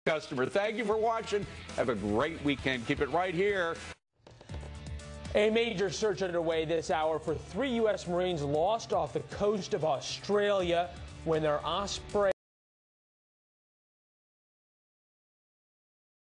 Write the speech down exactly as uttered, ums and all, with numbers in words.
customer. Thank you for watching. Have a great weekend. Keep it right here. A major search underway this hour for three U S Marines lost off the coast of Australia when their Osprey